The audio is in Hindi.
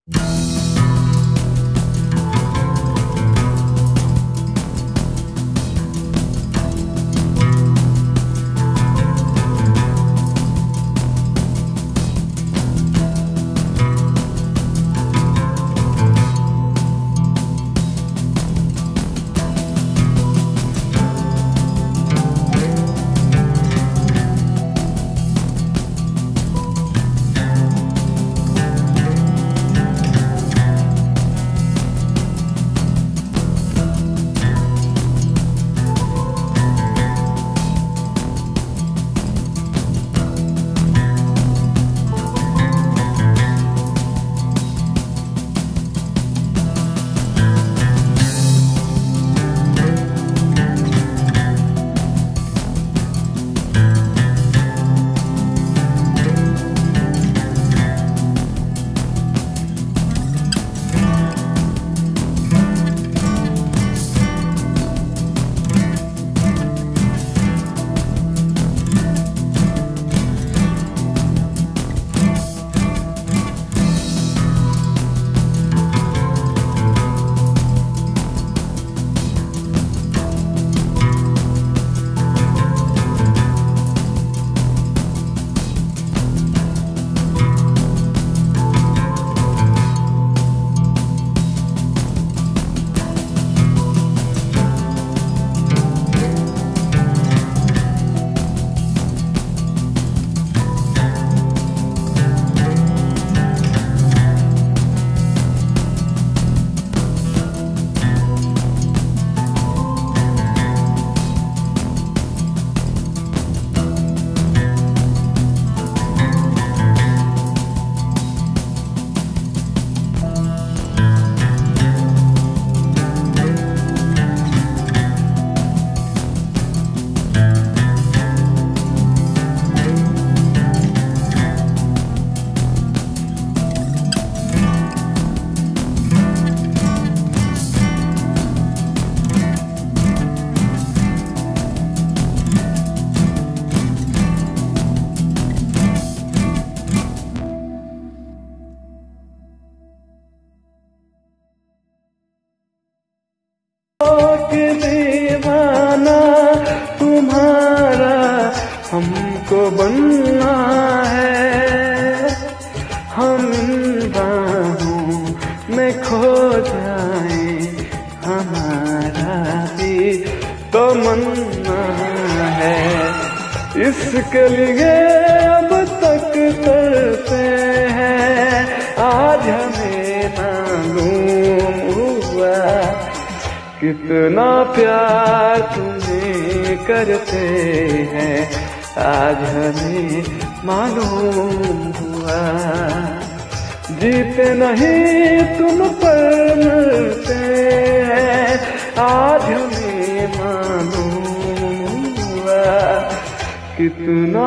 दीवाना तुम्हारा हमको बनना है। हम इन बाहों में खो जाए हमारा भी तमन्ना है। इसके लिए अब तक करते हैं, आज हमें मालूम हुआ कितना प्यार तुम्हें करते हैं, आज हमें मालूम हुआ। जीते नहीं तुम पर मरते हैं, आज हमें मालूम हुआ कितना